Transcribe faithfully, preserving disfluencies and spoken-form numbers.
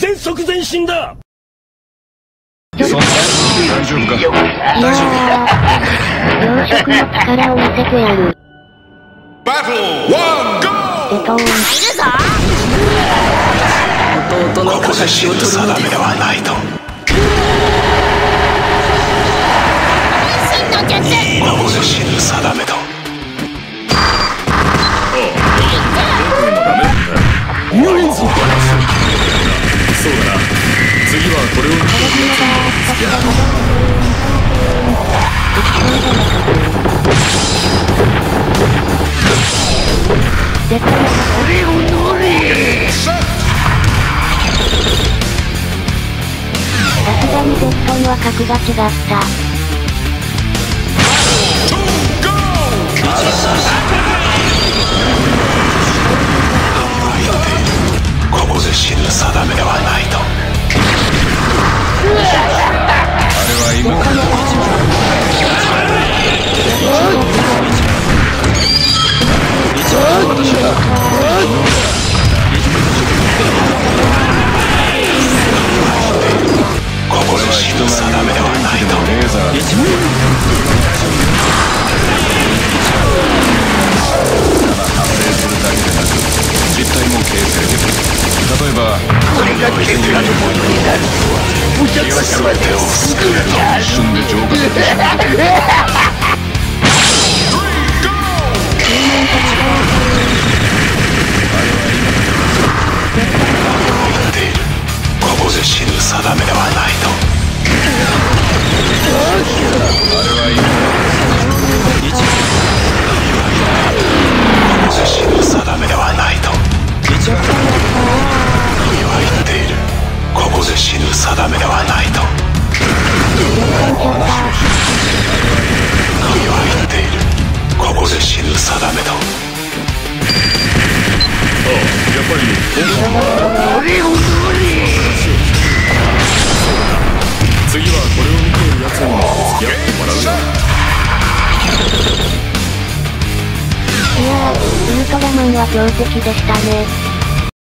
戦即前進だ。 大丈夫か？大丈夫か？ 養殖の力を見せてやる。 バトルワンゴー。 デトーン。 弟の形を取るのではないと。 ここで死ぬ定めと。 遊園地。そうだな。次はこれを見て俺を乗れ。さすがにゼットンは格が違った。 ここで死ぬ定めではないと。あれは今から私だ。ここで死ぬ定めではないと。レーザーただ発生するだけでなく実体も形成できる。例えばこれがケズラのものになるとはお客様手を救うの一瞬で浄化できてしまう。言っている。ここで死ぬ定めではないと。あれは今ここで死ぬ定めではないと。君は言っている。ここで死ぬ定めではないと。君は言っている。ここで死ぬ定めと。 ああ、やっぱり俺を乗れ。 次はこれを見ているやつにも付き合ってもらうな。 いやー、ウルトラマンは強敵でしたね。